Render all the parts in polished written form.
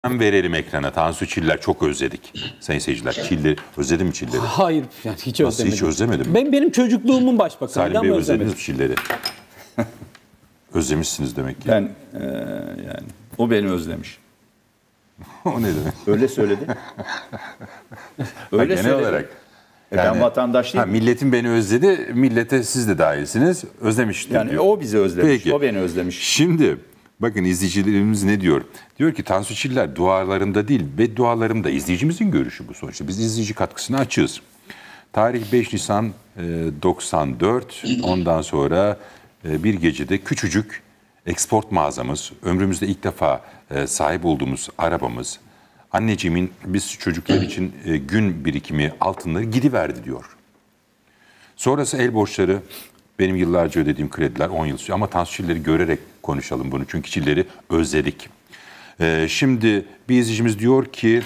Verelim ekrana. Tansu Çiller çok özledik. Sayın seyirciler, Çilleri özledin mi Çilleri? Hayır, yani hiç Nasıl özlemedim. hiç özlemedin mi? Benim çocukluğumun başbakanıydı Salim Bey ama özlediniz özlemedim. mi Çilleri? Özlemişsiniz demek ki. Ben yani o beni özlemiş. O ne demek? Öyle söyledi. Öyle Genel söyledi. olarak. Ben vatandaş değilim. Milletin beni özledi, millete siz de dahilsiniz. Özlemiştir Yani diyor. o bizi özlemiş, Peki. o beni özlemiş. Şimdi bakın izleyicilerimiz ne diyor? Diyor ki Tansu Çiller dualarımda değil, beddualarımda. İzleyicimizin görüşü bu sonuçta. Biz izleyici katkısına açığız. Tarih 5 Nisan 94. Ondan sonra bir gecede küçücük export mağazamız, ömrümüzde ilk defa sahip olduğumuz arabamız, anneciğimin biz çocuklar için gün birikimi altınları gidiverdi diyor. Sonrası el borçları, benim yıllarca ödediğim krediler 10 yıl sürüyor. Ama Tansu Çiller'i görerek konuşalım bunu. Çünkü Çiller'i özledik. Şimdi bir izleyicimiz diyor ki,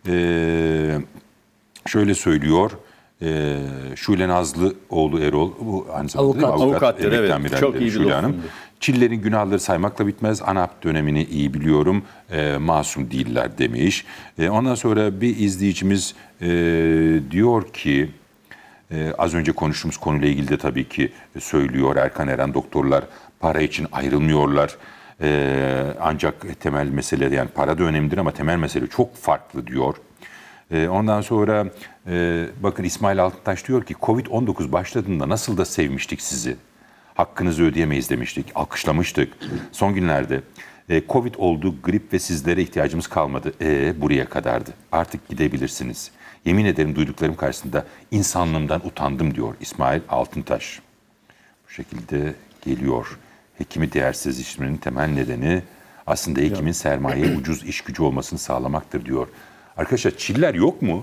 şöyle söylüyor. Şule Nazlıoğlu Erol, bu aynı zamanda değil mi? Avukattır, evet. Çok iyi bir Şule Hanım. dostumdur. Çiller'in günahları saymakla bitmez. ANAP dönemini iyi biliyorum. Masum değiller demiş. Ondan sonra bir izleyicimiz diyor ki, az önce konuştuğumuz konuyla ilgili de tabii ki söylüyor Erkan Eren, doktorlar para için ayrılmıyorlar. Ancak temel mesele, yani para da önemlidir ama temel mesele çok farklı diyor. Ondan sonra bakın İsmail Altıntaş diyor ki Covid-19 başladığında nasıl da sevmiştik sizi. Hakkınızı ödeyemeyiz demiştik, alkışlamıştık. Son günlerde Covid oldu, grip ve sizlere ihtiyacımız kalmadı. Buraya kadardı. Artık gidebilirsiniz. Yemin ederim duyduklarım karşısında insanlığımdan utandım diyor İsmail Altıntaş. Bu şekilde geliyor. Hekimi değersizleştirmenin temel nedeni aslında hekimin sermaye ucuz iş gücü olmasını sağlamaktır diyor. Arkadaşlar Çiller yok mu?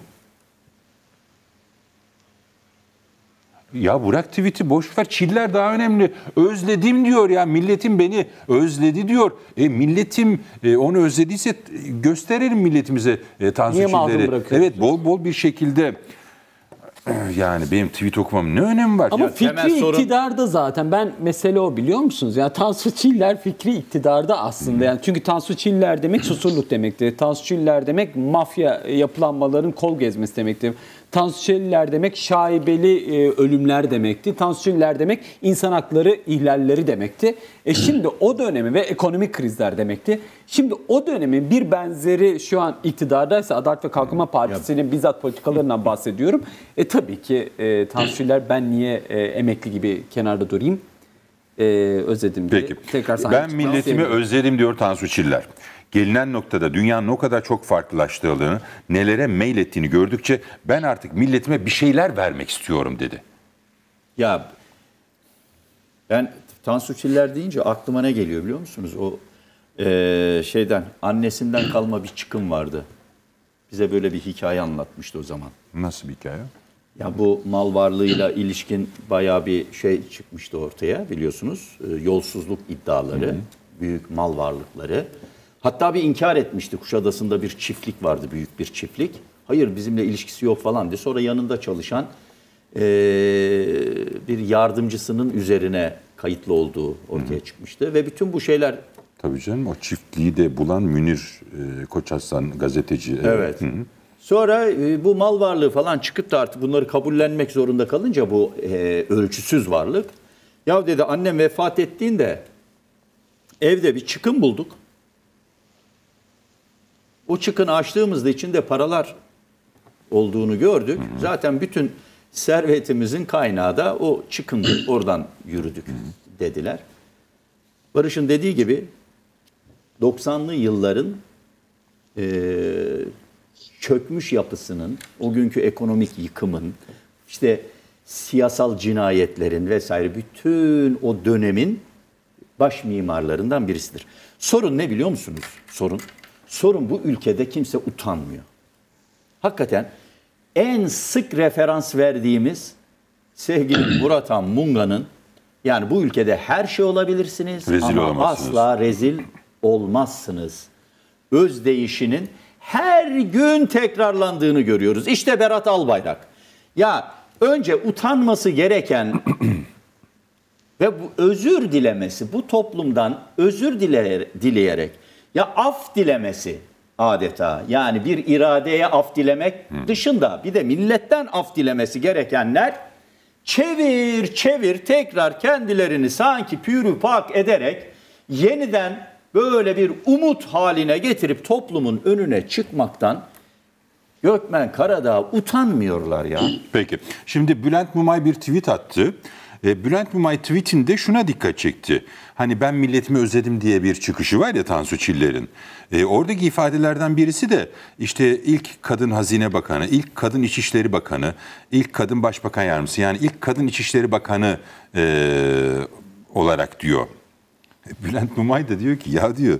Ya bırak tweet'i, boş ver. Çiller daha önemli. Özledim diyor ya. Milletim beni özledi diyor. Milletim onu özlediyse gösterelim milletimize Tansu Niye mazlum Çiller'i. bırakıyorsunuz? Evet, bol bol bir şekilde. Yani benim tweet okumam ne önemi var? Ama Ya, fikri iktidarda zaten. Ben mesele o, biliyor musunuz? Yani Tansu Çiller fikri iktidarda aslında. Yani çünkü Tansu Çiller demek susurluk demektir. Tansu Çiller demek mafya yapılanmaların kol gezmesi demektir. Tansu Çiller demek şaibeli ölümler demekti. Tansu Çiller demek insan hakları ihlalleri demekti. Şimdi o dönemi ve ekonomik krizler demekti. Şimdi o dönemin bir benzeri şu an iktidardaysa Adalet ve Kalkınma Partisi'nin bizzat politikalarından bahsediyorum. Tabii ki Tansu Çiller, ben niye emekli gibi kenarda durayım? Özledim diye. Peki. Tekrar Ben milletimi özledim diyor Tansu Çiller. Gelinen noktada dünyanın o kadar çok farklılaştığını, nelere meylettiğini gördükçe ben artık milletime bir şeyler vermek istiyorum dedi. Ya ben Tansu Çiller deyince aklıma ne geliyor biliyor musunuz? O annesinden kalma bir çıkım vardı. Bize böyle bir hikaye anlatmıştı o zaman. Nasıl bir hikaye? Ya bu mal varlığıyla ilişkin bayağı bir şey çıkmıştı ortaya, biliyorsunuz. Yolsuzluk iddiaları, büyük mal varlıkları. Hatta bir inkar etmişti. Kuşadası'nda bir çiftlik vardı, büyük bir çiftlik. Hayır, bizimle ilişkisi yok falan diye. Sonra yanında çalışan bir yardımcısının üzerine kayıtlı olduğu ortaya çıkmıştı. Ve bütün bu şeyler... Tabii canım, o çiftliği de bulan Münir Koçaslan gazeteci. Evet. Sonra bu mal varlığı falan çıkıp da artık bunları kabullenmek zorunda kalınca bu ölçüsüz varlık. Ya dedi, annem vefat ettiğinde evde bir çıkın bulduk. O çıkını açtığımızda içinde paralar olduğunu gördük. Zaten bütün servetimizin kaynağı da o çıkındı. Oradan yürüdük dediler. Barış'ın dediği gibi 90'lı yılların çökmüş yapısının, o günkü ekonomik yıkımın, işte siyasal cinayetlerin vesaire bütün o dönemin baş mimarlarından birisidir. Sorun ne biliyor musunuz? Sorun bu ülkede kimse utanmıyor. Hakikaten en sık referans verdiğimiz sevgili Murat Han Munga'nın, yani bu ülkede her şey olabilirsiniz ama asla rezil olmazsınız özdeyişinin her gün tekrarlandığını görüyoruz. İşte Berat Albayrak. Ya önce utanması gereken ve bu özür dilemesi, bu toplumdan özür dileyerek, ya af dilemesi, adeta. Yani bir iradeye af dilemek dışında bir de milletten af dilemesi gerekenler çevir çevir tekrar kendilerini sanki pürü pak ederek yeniden böyle bir umut haline getirip toplumun önüne çıkmaktan Gökmen Karadağ utanmıyorlar ya. Peki. Şimdi Bülent Mumay bir tweet attı. Bülent Mumay tweetinde şuna dikkat çekti. Hani ben milletimi özledim diye bir çıkışı var ya Tansu Çiller'in. Oradaki ifadelerden birisi de işte ilk kadın Hazine Bakanı, ilk kadın İçişleri Bakanı, ilk kadın Başbakan Yardımcısı, yani ilk kadın İçişleri Bakanı olarak diyor. Bülent Mumay da diyor ki ya diyor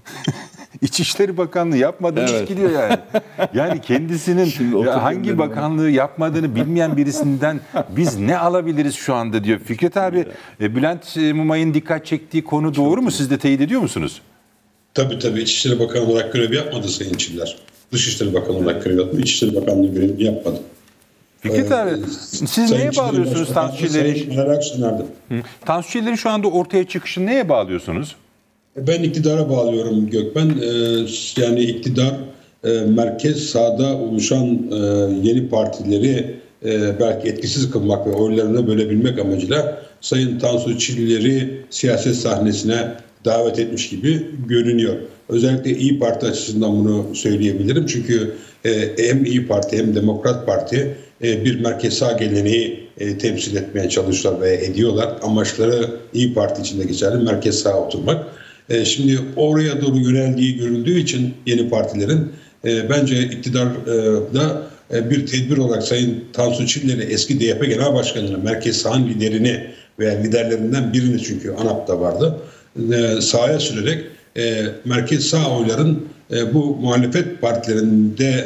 İçişleri Bakanlığı yapmadınız ki diyor yani. Yani kendisinin hangi bakanlığı yapmadığını bilmeyen birisinden biz ne alabiliriz şu anda diyor. Fikret abi, Bülent Mumay'ın dikkat çektiği konu doğru mu? Siz de teyit ediyor musunuz? Tabii İçişleri Bakanı olarak görev yapmadı Sayın Çiller. Dışişleri Bakanı olarak görev yapmadı. İçişleri Bakanlığı görevini yapmadı. Fikret abi, siz neye bağlıyorsunuz Tansu Çiller'i? Tansu Çiller'in şu anda ortaya çıkışını neye bağlıyorsunuz? Ben iktidara bağlıyorum Gökmen. Yani iktidar merkez sağda oluşan yeni partileri belki etkisiz kılmak ve oylarını bölebilmek amacıyla Sayın Tansu Çiller'i siyaset sahnesine davet etmiş gibi görünüyor. Özellikle İYİ Parti açısından bunu söyleyebilirim. Çünkü hem İYİ Parti hem Demokrat Parti bir merkez sağ geleneği temsil etmeye çalışıyorlar ve ediyorlar. Amaçları İYİ Parti içinde geçerli, merkez sağa oturmak. Şimdi oraya doğru yöneldiği görüldüğü için yeni partilerin bence iktidarda bir tedbir olarak Sayın Tansu Çiller'i eski DYP Genel Başkanı'nı, merkez sağın liderini veya liderlerinden birini, çünkü ANAP'ta vardı, sahaya sürerek merkez sağ oyların bu muhalefet partilerinde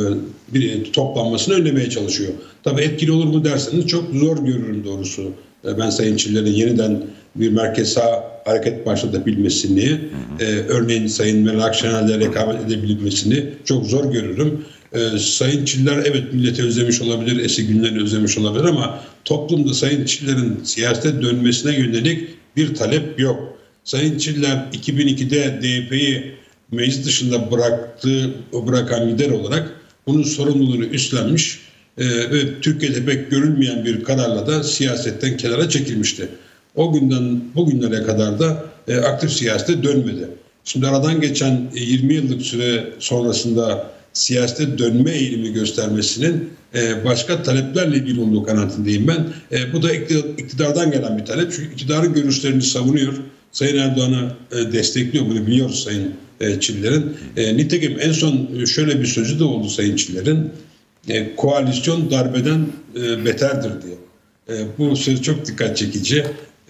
bir toplanmasını önlemeye çalışıyor. Tabii etkili olur mu derseniz çok zor görürüm doğrusu. Ben Sayın Çiller'in yeniden bir merkez sağ hareket başlatabilmesini, örneğin Sayın Meral Akşener'le rekabet edebilmesini çok zor görürüm. Sayın Çiller evet milleti özlemiş olabilir, eski günlerini özlemiş olabilir ama toplumda Sayın Çiller'in siyasete dönmesine yönelik bir talep yok. Sayın Çiller 2002'de DYP'yi meclis dışında bırakan lider olarak bunun sorumluluğunu üstlenmiş ve Türkiye'de pek görülmeyen bir kararla da siyasetten kenara çekilmişti. O günden bugünlere kadar da aktif siyasete dönmedi. Şimdi aradan geçen 20 yıllık süre sonrasında siyasete dönme eğilimi göstermesinin başka taleplerle ilgili olduğu kanaatindeyim ben. Bu da iktidardan gelen bir talep. Çünkü iktidarın görüşlerini savunuyor. Sayın Erdoğan'ı destekliyor. Bunu biliyoruz Sayın Çiller'in. Nitekim en son şöyle bir sözü de oldu Sayın Çiller'in. Koalisyon darbeden beterdir diye. Bu söz çok dikkat çekici.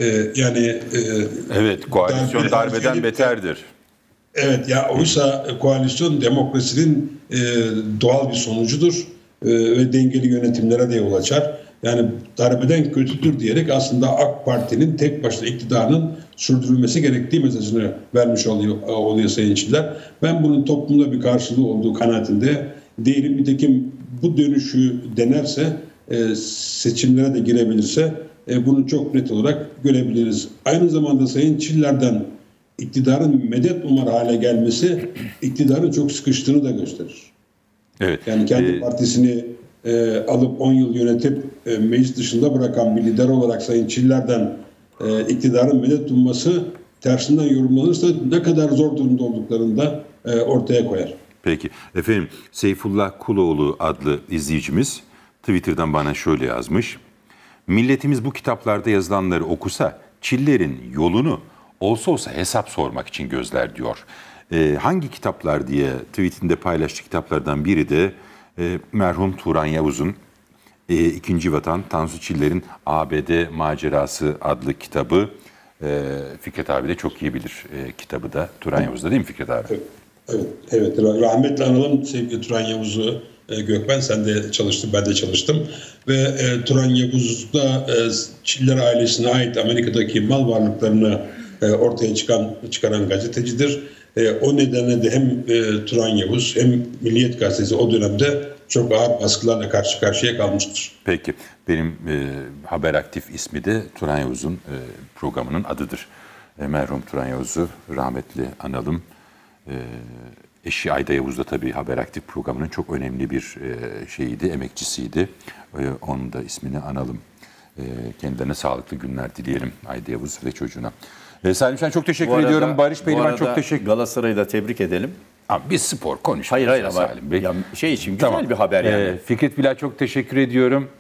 Evet, koalisyon darbeden beterdir. Evet ya, oysa koalisyon demokrasinin doğal bir sonucudur ve dengeli yönetimlere de yol açar. Yani darbeden kötüdür diyerek aslında AK Parti'nin tek başına iktidarının sürdürülmesi gerektiği mesajını vermiş oluyor Sayın Çiller. Ben bunun toplumda bir karşılığı olduğu kanaatinde değilim. Nitekim bu dönüşü denerse, seçimlere de girebilirse bunu çok net olarak görebiliriz. Aynı zamanda Sayın Çiller'den iktidarın medet umar hale gelmesi iktidarın çok sıkıştığını da gösterir. Evet. Yani kendi partisini alıp 10 yıl yönetip meclis dışında bırakan bir lider olarak Sayın Çiller'den iktidarın medet umması tersinden yorumlanırsa ne kadar zor durumda olduklarını da ortaya koyar. Peki. Efendim, Seyfullah Kuloğlu adlı izleyicimiz Twitter'dan bana şöyle yazmış. Milletimiz bu kitaplarda yazılanları okusa Çiller'in yolunu olsa olsa hesap sormak için gözler diyor. Hangi kitaplar diye tweetinde paylaştığı kitaplardan biri de merhum Turan Yavuz'un İkinci Vatan, Tansu Çiller'in ABD Macerası adlı kitabı. Fikret abi de çok iyi bilir kitabı da Turan Yavuz'da, değil mi Fikret abi? Evet. Rahmetle analım sevgili Turan Yavuz'u. Gökmen, sen de çalıştın, ben de çalıştım. Ve Turan Yavuz da Çiller ailesine ait Amerika'daki mal varlıklarını ortaya çıkaran gazetecidir. O nedenle de hem Turan Yavuz hem Milliyet Gazetesi o dönemde çok ağır baskılarla karşı karşıya kalmıştır. Peki, benim Haber Aktif ismi de Turan Yavuz'un programının adıdır. Merhum Turan Yavuz'u rahmetli analım. Eşi Ayda Yavuz da tabii Haberaktif programının çok önemli bir şeyiydi, emekçisiydi. Onun da ismini analım. Kendilerine sağlıklı günler dileyelim Ayda Yavuz ve çocuğuna. Salim Şen çok teşekkür ediyorum. Barış Bey'le çok teşekkür. Galatasaray'ı da tebrik edelim. Abi biz spor konuşuyoruz. Hayır ama Salim Bey. ya şey için güzel bir haber yani. Fikret Bilal çok teşekkür ediyorum.